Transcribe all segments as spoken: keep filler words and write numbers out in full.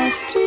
just do.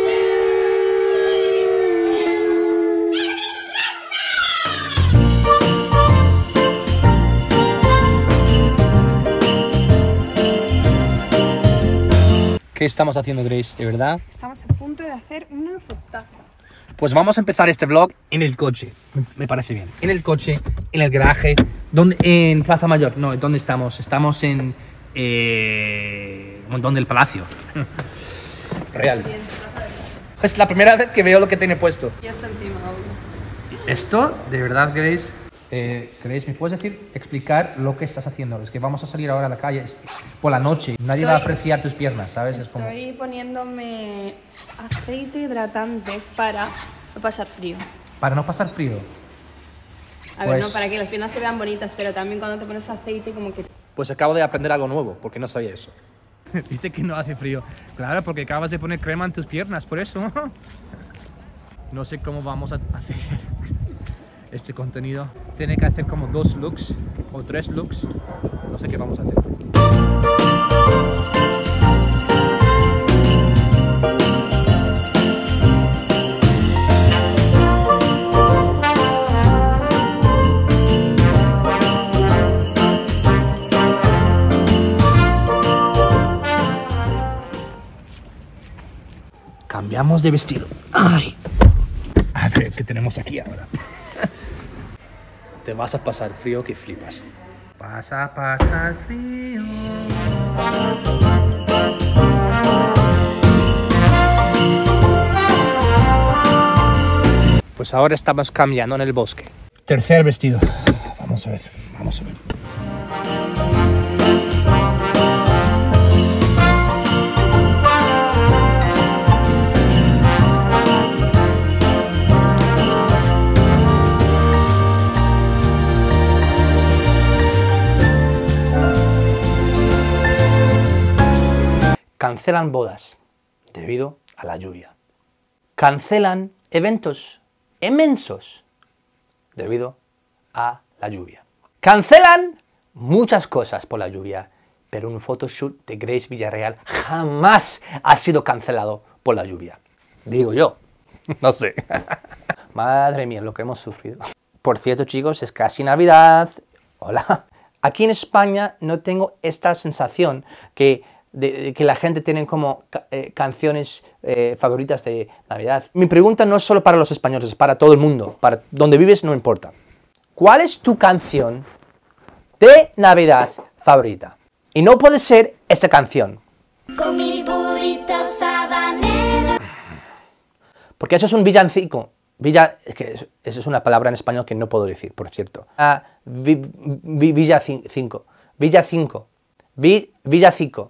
¿Qué estamos haciendo, Grace? ¿De verdad? Estamos a punto de hacer una fotaza. Pues vamos a empezar este vlog en el coche. Me parece bien. En el coche, en el garaje, donde, en Plaza Mayor. No, ¿dónde estamos? Estamos en... Eh, un montón del Palacio. Real. Es la primera vez que veo lo que tiene puesto. Ya está encima, obvio. Esto, de verdad, Grace... Eh, Grace, ¿me puedes decir, explicar lo que estás haciendo? Es que vamos a salir ahora a la calle es por la noche. Nadie Estoy, va a apreciar tus piernas, ¿sabes? Estoy es como... poniéndome aceite hidratante para no pasar frío. Para no pasar frío. A pues... ver, no, para que las piernas se vean bonitas, pero también cuando te pones aceite como que... Pues acabo de aprender algo nuevo, porque no sabía eso. Dice que no hace frío. Claro, porque acabas de poner crema en tus piernas, por eso. No sé cómo vamos a hacer este contenido. Tiene que hacer como dos looks o tres looks. No sé qué vamos a hacer. Cambiamos de vestido. Ay. A ver qué tenemos aquí ahora. Te vas a pasar frío que flipas. Vas a pasar frío. Pues ahora estamos cambiando en el bosque. Tercer vestido. Vamos a ver, vamos a ver. Cancelan bodas debido a la lluvia. Cancelan eventos inmensos debido a la lluvia. Cancelan muchas cosas por la lluvia, pero un photoshoot de Grace Villarreal jamás ha sido cancelado por la lluvia. Digo yo. No sé. Madre mía, lo que hemos sufrido. Por cierto, chicos, es casi Navidad. Hola. Aquí en España no tengo esta sensación que De, de que la gente tiene como eh, canciones eh, favoritas de Navidad. Mi pregunta no es solo para los españoles, es para todo el mundo. Para donde vives no importa. ¿Cuál es tu canción de Navidad favorita? Y no puede ser esa canción. Con mi burrito sabanero. Porque eso es un villancico. Villa, es que eso es una palabra en español que no puedo decir, por cierto. Ah, vi, vi, villacinco. Villacinco. Vi, villacico.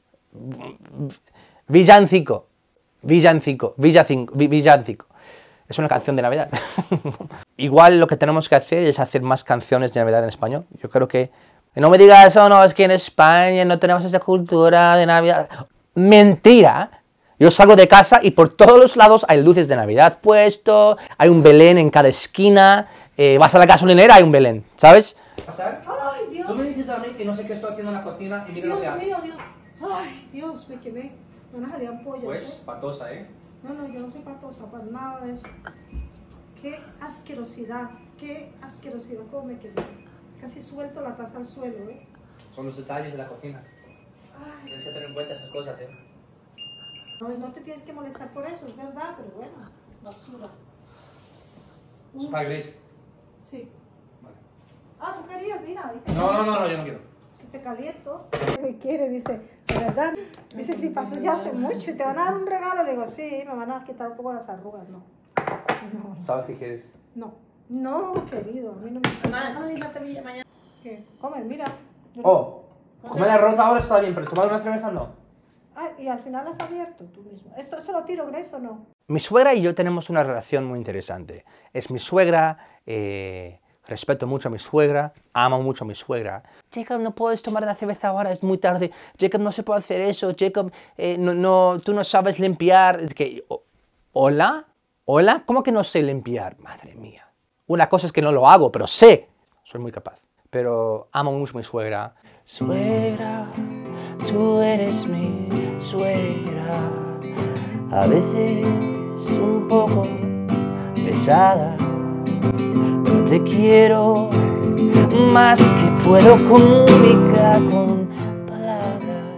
Villancico, villancico, villancico, villancico. Es una canción de Navidad. Igual lo que tenemos que hacer es hacer más canciones de Navidad en español. Yo creo que... No me digas eso, no, es que en España no tenemos esa cultura de Navidad. Mentira. Yo salgo de casa y por todos los lados hay luces de Navidad puesto, hay un Belén en cada esquina, eh, vas a la gasolinera, hay un Belén, ¿sabes? Ay, Dios. Tú me dices a mí que no sé qué estoy haciendo en la cocina y mira Dios lo que hago. mío, Dios. Ay, Dios, me quemé. Me van a salir ampollas, Pues, ¿eh? patosa, ¿eh? No, no, yo no soy patosa para nada de eso. Qué asquerosidad, qué asquerosidad, cómo me quemé. Casi suelto la taza al suelo, ¿eh? Son los detalles de la cocina. Ay, Tienes que tener en cuenta esas cosas, ¿eh? no, no te tienes que molestar por eso, es verdad, pero bueno, basura. ¿Es para Grace? Sí. Vale. Ah, tú querías, mira. ahí te- No, no, no, no, yo no quiero. Si te caliento. ¿Qué quiere? Dice, de verdad. Dice, si pasó ya hace mucho y te van a dar un regalo. Le digo, sí, me van a quitar un poco las arrugas. No. No. ¿Sabes qué quieres? No. No, querido. A mí no me. Mamá, déjame limpiarte mi mañana. ¿Qué? Come, mira. Yo no- Oh, comer arroz ahora está bien, pero tomar una cerveza no. Ay, y al final has abierto tú mismo. ¿Esto se lo tiro, Grace, o no? Mi suegra y yo tenemos una relación muy interesante. Es mi suegra, eh, respeto mucho a mi suegra, amo mucho a mi suegra. Jacob, no puedes tomar la cerveza ahora, es muy tarde. Jacob, no se puede hacer eso. Jacob, eh, no, no, tú no sabes limpiar. Es que, oh, ¿hola? ¿Hola? ¿Cómo que no sé limpiar? Madre mía. Una cosa es que no lo hago, pero sé. Soy muy capaz. Pero amo mucho a mi suegra. Suegra, tú eres mi suegra. a veces un poco pesada, pero te quiero más que puedo comunicar con palabras.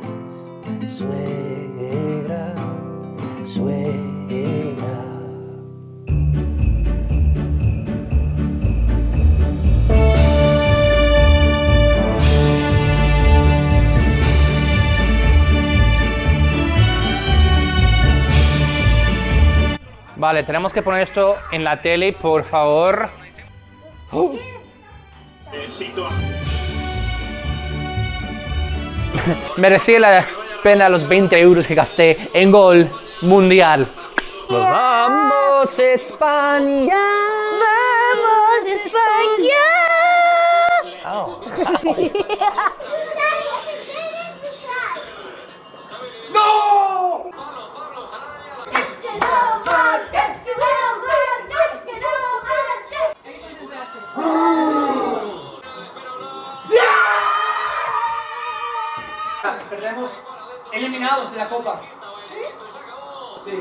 Suegra, suegra. Vale, tenemos que poner esto en la tele, por favor. ¡Oh! Merecía la pena los veinte euros que gasté en gol mundial. ¡Vamos, España! ¡Vamos, España! Oh. Perdemos eliminados de la Copa. ¿Sí? Sí.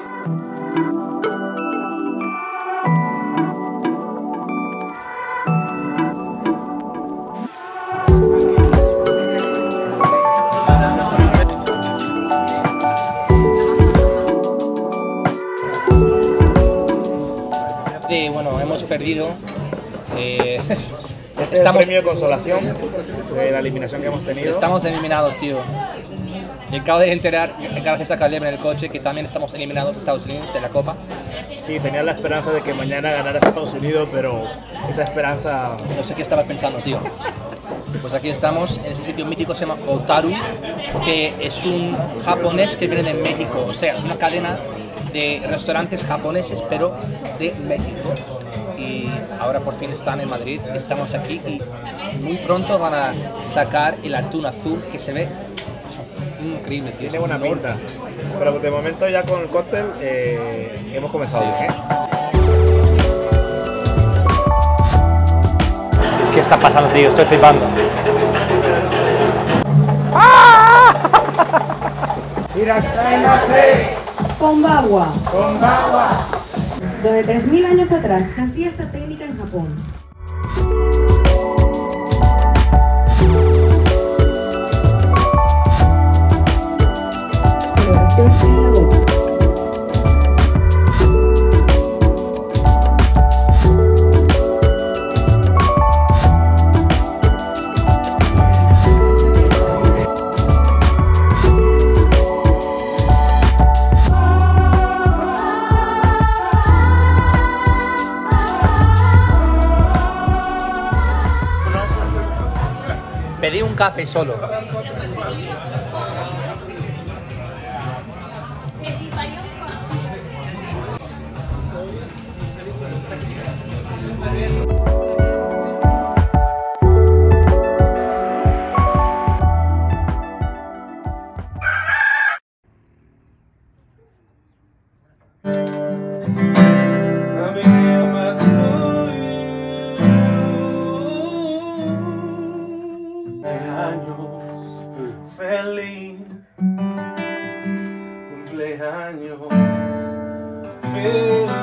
Sí, bueno, hemos perdido. Eh, Este estamos, es el premio de consolación de la eliminación que hemos tenido. Estamos eliminados, tío. Y acabo de enterar, gracias a Caleb en el coche, que también estamos eliminados de Estados Unidos de la Copa. Sí, tenía la esperanza de que mañana ganara Estados Unidos, pero esa esperanza... No sé qué estaba pensando, tío. Pues aquí estamos, en ese sitio mítico, se llama Otaru, que es un japonés que viene de México. O sea, es una cadena de restaurantes japoneses, pero de México. Y ahora por fin están en Madrid, estamos aquí y muy pronto van a sacar el atún azul que se ve increíble, tío. Tiene buena pinta, pero de momento ya con el cóctel eh, hemos comenzado. Sí. ¿eh? ¿Qué está pasando, tío? Estoy flipando. Konbawa. Konbawa. Desde tres mil años atrás nacía esta técnica en Japón. Celebración en la boca. Pedí un café solo. Feliz cumpleaños, feliz.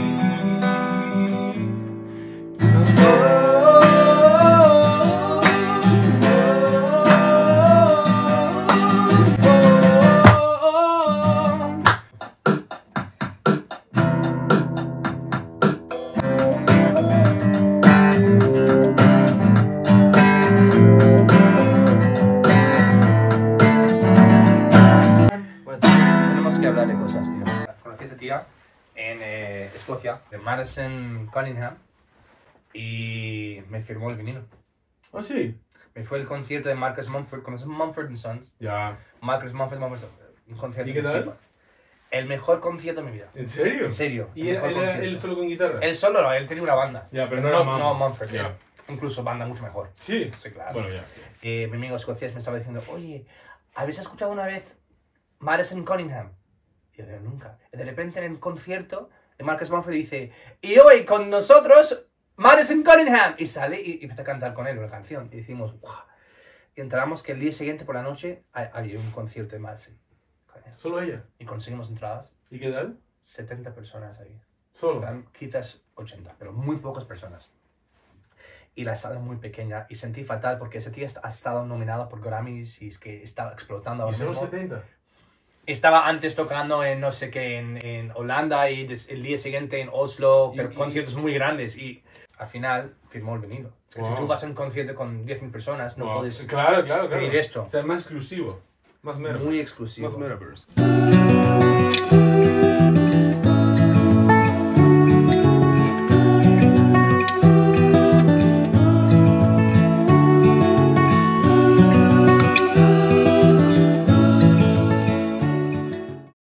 Hablar de cosas, tío. Conocí a esta tía en eh, Escocia, de Madison Cunningham, y me firmó el vinilo. ¿Ah, sí? Me fue el concierto de Marcus Mumford, ¿conoces Mumford and Sons? Ya. Marcus Mumford, Mumford, un concierto. ¿Y qué tal? El mejor concierto de mi vida. ¿En serio? En serio. ¿Y él, era él solo con guitarra? Él solo, no, él tenía una banda. Ya, pero no, no era Mumford. No, Mumford, ya. Yeah. Incluso banda mucho mejor. Sí. Sí, claro. Bueno, ya. Eh, mi amigo escocés me estaba diciendo, oye, ¿habéis escuchado una vez Madison Cunningham? Y yo digo, nunca. Y de repente en el concierto de Marcus Mumford dice, y hoy con nosotros, Madison Cunningham. Y sale y, y empieza a cantar con él una canción. Y decimos, ¡guau! Y enteramos que el día siguiente por la noche había un concierto de Madison Solo ella. Y conseguimos entradas. ¿Y qué tal? setenta personas ahí. Solo. Eran quizás ochenta, pero muy pocas personas. Y la sala muy pequeña. Y sentí fatal porque ese tío ha estado nominado por Grammys y es que estaba explotando ¿Y ahora solo mismo. setenta? Estaba antes tocando en no sé qué, en, en Holanda y des- el día siguiente en Oslo, Y- pero y- conciertos muy grandes. Y al final firmó el vinilo. Es que Wow. si tú vas a un concierto con diez mil personas, no Wow. puedes Claro, claro, claro. pedir esto. O sea, más exclusivo. Más metaverse. Muy exclusivo. Más metaverse.